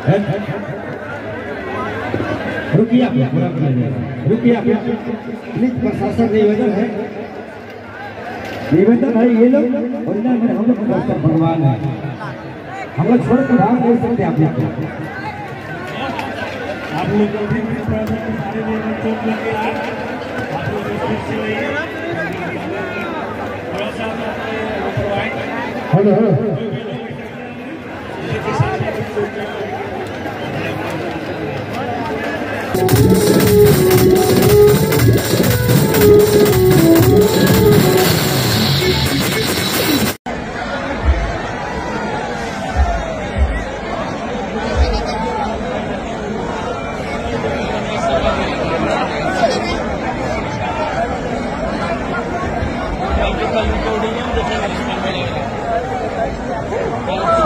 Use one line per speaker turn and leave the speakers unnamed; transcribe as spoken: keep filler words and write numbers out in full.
रुकिए आप, पूरा रुकिए आप प्लीज। प्रशासन निवेदन है, निवेदन है, ये लोग बोलना में हम लोग भगवान है, हम लोग छोड़ के भाग नहीं सकते। आप लोग
आप लोग
हेलो हेलो
रिकॉर्डिंग